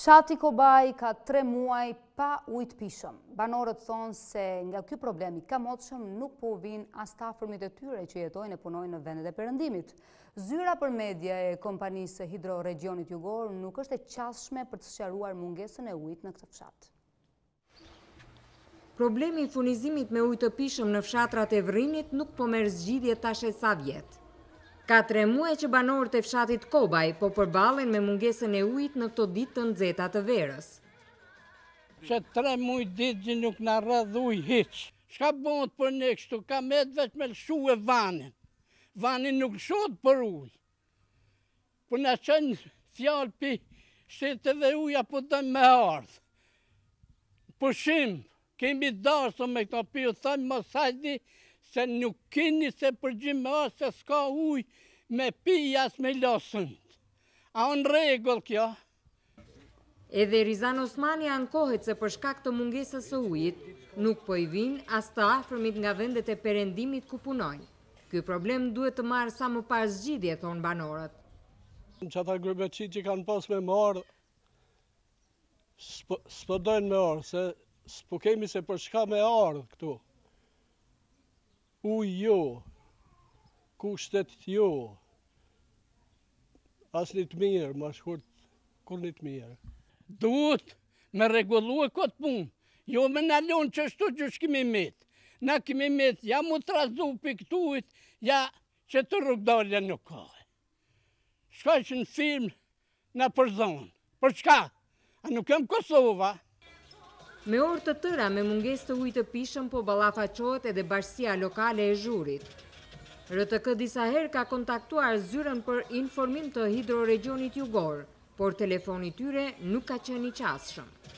Fshati Kobaj ka 3 muaj pa ujë të pishëm. Banorët thonë se nga ky problem i kamotshëm nuk po vinë as të afërmit e tyre që jetojnë e punojnë në vendet e perëndimit. Zyra për media e kompanisë Hidroregionit Jugor nuk është e qasshme për të sqaruar mungesën e ujit në këtë fshat. Problemi i furnizimit me ujë të pishëm në fshatrat e Vrinit nuk po merr zgjidhje tash e sa vjet. Ka 3 muaj që banorët e fshatit Kobaj po përballen me mungesën e ujit në këto ditë të nxehta të verës. Që 3 muaj ditë që nuk na rrëdh ujë hiç. Çka bëhet për ne kështu? Ka me vetë me lëshu e vanin. Vanin nuk lëshohet për ujë. Po na çon fjalë pi shteteve uja po dojmë me ardhë. Pushim, kemi dashur me këto pi, u thënë mos hajdi se nuk keni se përgjim me ardhë se s'ka ujë me pi as me losën. A në rregull kjo? Edhe Rizan Osmani ankohet se për shkak të mungesës së ujit, nuk po i vinë as të afërmit nga vendet e perëndimit ku punojnë. Ky problem duhet të marrë sa më parë zgjidhje, thonë banorët. Qata grupeqit që kanë pas me marë, s'po dojnë me arë, se s'po kemi se për shka me arë këtu. Ujë jo, kushtet jo, as një të mirë, ma shkurt, kur një të mirë. Duhet me regullu e këtë punë, jo me në lonë që shtu që shkimi metë. Na kemi metë, ja mu të razu për këtujt, ja që të rrugdalja nuk ka. Shka që në film në përzonë, për shka? A nuk jem Kosova? Me orë të tëra me mungesë të ujit të pishëm po ballafaqohet edhe bashkia lokale e Zhurit. RTK disa herë ka kontaktuar zyrën për informim të Hidroregionit Jugor, por telefoni tyre nuk ka qenë i qasshëm.